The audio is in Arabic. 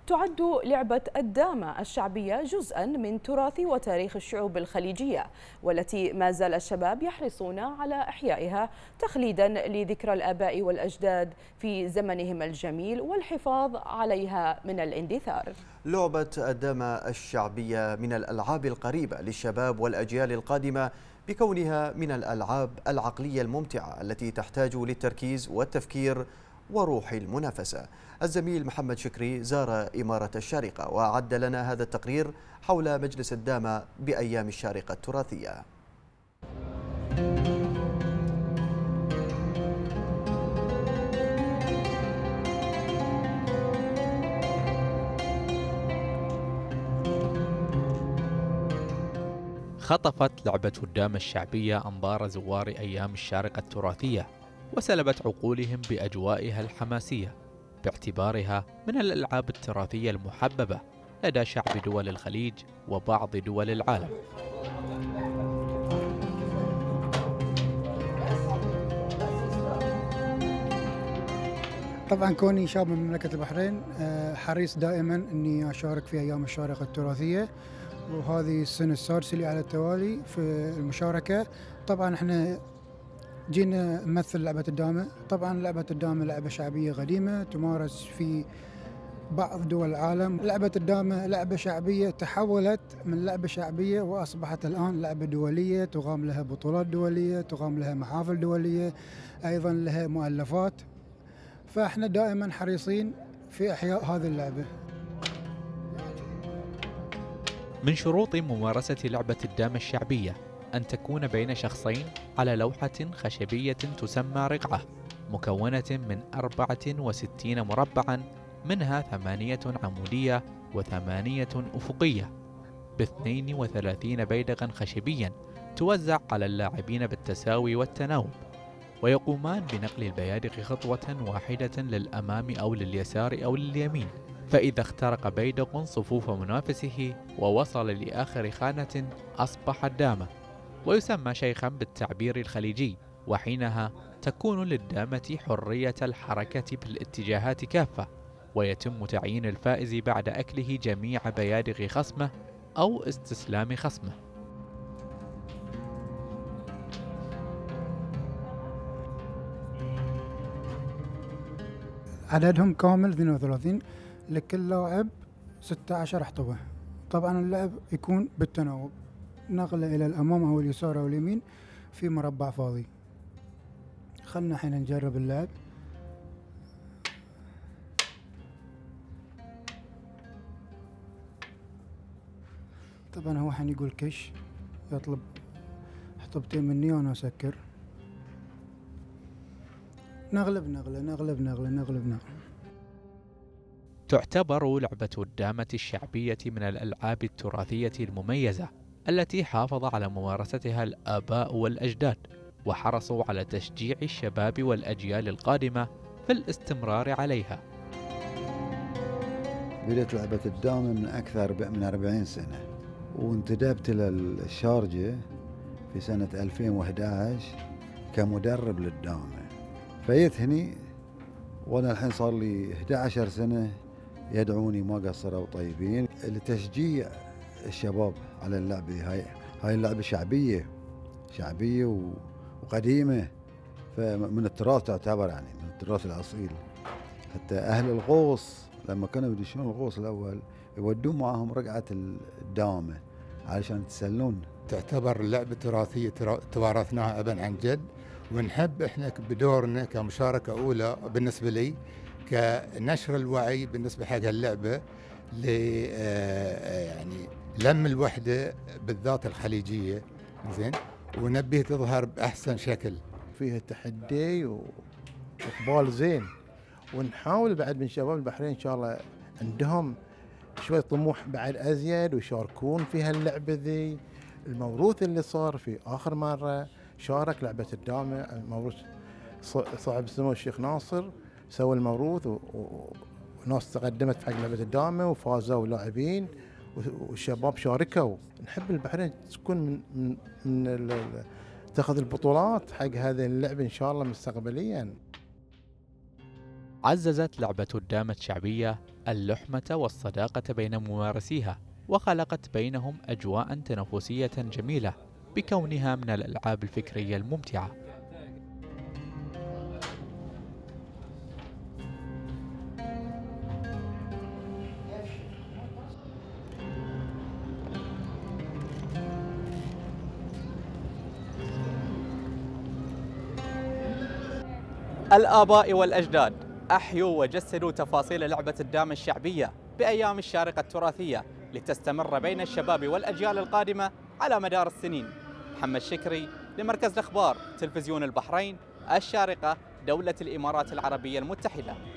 تعد لعبة الدامة الشعبية جزءاً من تراث وتاريخ الشعوب الخليجية، والتي ما زال الشباب يحرصون على إحيائها تخليداً لذكرى الآباء والأجداد في زمنهم الجميل والحفاظ عليها من الاندثار. لعبة الدامة الشعبية من الألعاب القريبة للشباب والأجيال القادمة، بكونها من الألعاب العقلية الممتعة التي تحتاج للتركيز والتفكير وروح المنافسة. الزميل محمد شكري زار إمارة الشارقة وأعد لنا هذا التقرير حول مجلس الدامة بأيام الشارقة التراثية. خطفت لعبة الدامة الشعبية أنظار زوار أيام الشارقة التراثية، وسلبت عقولهم بأجوائها الحماسية، باعتبارها من الألعاب التراثية المحببة لدى شعب دول الخليج وبعض دول العالم. طبعا كوني شاب من مملكة البحرين حريص دائما أني أشارك في أيام الشارقة التراثية، وهذه السنة السادسة لي على التوالي في المشاركة. طبعا احنا جينا نمثل لعبة الدامة. طبعا لعبة الدامة لعبة شعبية قديمة تمارس في بعض دول العالم. لعبة الدامة لعبة شعبية تحولت من لعبة شعبية وأصبحت الآن لعبة دولية، تقام لها بطولات دولية، تقام لها محافل دولية، أيضا لها مؤلفات. فاحنا دائما حريصين في إحياء هذه اللعبة. من شروط ممارسة لعبة الدامة الشعبية أن تكون بين شخصين على لوحة خشبية تسمى رقعة، مكونة من 64 مربعاً، منها 8 عمودية و8 أفقية، ب32 بيدقاً خشبياً توزع على اللاعبين بالتساوي والتناوب، ويقومان بنقل البيادق خطوة واحدة للأمام أو لليسار أو لليمين، فإذا اخترق بيدق صفوف منافسه ووصل لآخر خانة أصبح الدامة، ويسمى شيخا بالتعبير الخليجي، وحينها تكون للدامة حرية الحركة بالاتجاهات كافة، ويتم تعيين الفائز بعد أكله جميع بيادق خصمه أو استسلام خصمه. عددهم كامل 32، لكل لاعب 16 احطبة. طبعا اللعب يكون بالتناوب، نقله إلى الأمام أو اليسار أو اليمين في مربع فاضي. خلنا الحين نجرب اللعب. طبعا هو الحين يقول كش، يطلب حطبتين مني وأنا أسكر. نغلب نغلة نغلب نغلة نغلب نغلة. تعتبر لعبة الدامة الشعبية من الألعاب التراثية المميزة التي حافظ على ممارستها الآباء والأجداد، وحرصوا على تشجيع الشباب والأجيال القادمة في الاستمرار عليها. بدأت لعبة الدامة من أكثر من 40 سنة، وانتدبت للشارجة في سنة 2011 كمدرب للدامة. فجيت هني وأنا الحين صار لي 11 سنة يدعوني ما قصروا طيبين لتشجيع الشباب على اللعبة. هاي اللعبة شعبية وقديمة، فمن التراث تعتبر، يعني من التراث الأصيل. حتى أهل الغوص لما كانوا يدشون الغوص الأول يودون معاهم رقعة الدامة علشان يتسلون. تعتبر لعبة تراثية توارثناها أبا عن جد، ونحب احنا بدورنا كمشاركة أولى بالنسبة لي كنشر الوعي بالنسبة حق اللعبة يعني لم الوحدة بالذات الخليجية، زين، ونبيه تظهر بأحسن شكل. فيها تحدي وإقبال زين، ونحاول بعد من شباب البحرين إن شاء الله عندهم شوي طموح بعد أزيد ويشاركون في هاللعبة ذي. الموروث اللي صار في آخر مرة شارك لعبة الدامة، الموروث صاحب السمو الشيخ ناصر سوى الموروث، وناس تقدمت في حق لعبة الدامة وفازوا لاعبين والشباب شاركوا. نحب البحرين تكون من تاخذ البطولات حق هذه اللعبة إن شاء الله مستقبليا. عززت لعبة الدامة الشعبية اللحمة والصداقة بين ممارسيها، وخلقت بينهم أجواء تنافسية جميلة بكونها من الألعاب الفكرية الممتعة. الآباء والأجداد أحيوا وجسدوا تفاصيل لعبة الدامة الشعبية بأيام الشارقة التراثية لتستمر بين الشباب والأجيال القادمة على مدار السنين. محمد شكري لمركز الأخبار تلفزيون البحرين، الشارقة، دولة الإمارات العربية المتحدة.